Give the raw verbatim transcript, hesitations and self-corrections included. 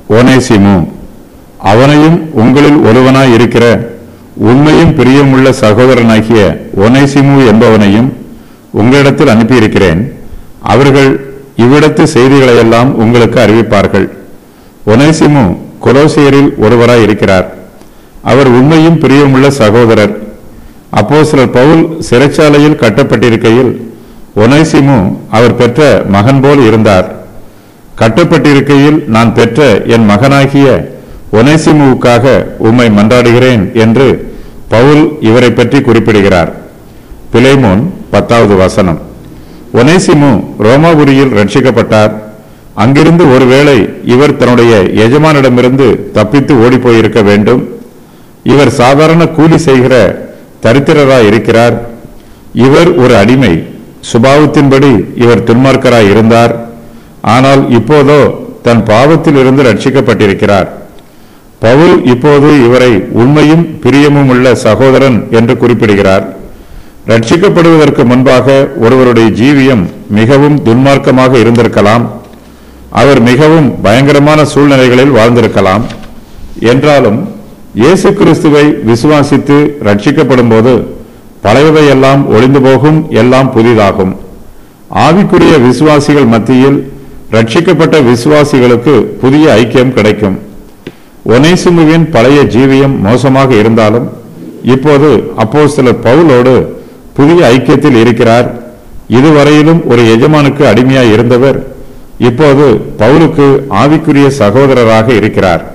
ஒனேசிமு, அவனையும் உங்களில் ஒருவனாய் இருக்கிற உண்மையும் பிரியமுள்ள சகோதரனாகிய ஒனேசிமு என்பவனையும் உங்களிடத்தில் அனுப்பியிருக்கிறேன். அவர்கள் இவ்விடத்து செய்திகளையெல்லாம் உங்களுக்கு அறிவிப்பார்கள். ஒனேசிமு கொலோசியரில் ஒருவராய் இருக்கிறார். அவர் உண்மையும் பிரியமுள்ள சகோதரர். அப்போஸ்தலர் பவுல் சிறைச்சாலையில் கட்டப்பட்டிருக்கையில் ஒனேசிமு அவர் பெற்ற மகன் போல் இருந்தார். கட்டப்பட்டிருக்கையில் நான் பெற்ற என் மகனாகிய ஒனேசிமுவுக்காக உம்மை மன்றாடுகிறேன் என்று பவுல் இவரை பற்றி குறிப்பிடுகிறார். பிலேமோன் பத்தாவது வசனம். ஒனேசிமு ரோமாபுரியில் ரட்சிக்கப்பட்டார். அங்கிருந்து ஒருவேளை இவர் தன்னுடைய எஜமானிடமிருந்து தப்பித்து ஓடி போயிருக்க வேண்டும். இவர் சாதாரண கூலி செய்கிற தரித்திரராய் இருக்கிறார். இவர் ஒரு அடிமை. சுபாவத்தின்படி இவர் துன்மார்க்கராய் இருந்தார். ஆனால் இப்போதோ தன் பாவத்தில் இருந்து ரட்சிக்கப்பட்டிருக்கிறார். பவுல் இப்போது இவரை உண்மையும் பிரியமும் உள்ள சகோதரன் என்று குறிப்பிடுகிறார். ரட்சிக்கப்படுவதற்கு முன்பாக ஒருவருடைய ஜீவியம் மிகவும் துன்மார்க்கமாக இருந்திருக்கலாம். அவர் மிகவும் பயங்கரமான சூழ்நிலைகளில் வாழ்ந்திருக்கலாம். என்றாலும் இயேசு கிறிஸ்துவை விசுவாசித்து ரட்சிக்கப்படும் போது பழையவையெல்லாம் ஒளிந்து போகும், எல்லாம் புதிதாகும். ஆவிக்குரிய விசுவாசிகள் மத்தியில் ரட்சிக்கப்பட்ட விசுவாசிகளுக்கு புதிய ஐக்கியம் கிடைக்கும். ஒனேசிமுவின் பழைய ஜீவியம் மோசமாக இருந்தாலும் இப்போது அப்போஸ்தலர் பவுலோடு புதிய ஐக்கியத்தில் இருக்கிறார். இதுவரையிலும் ஒரு எஜமானுக்கு அடிமையாய் இருந்தவர் இப்போது பவுலுக்கு ஆவிக்குரிய சகோதரராக இருக்கிறார்.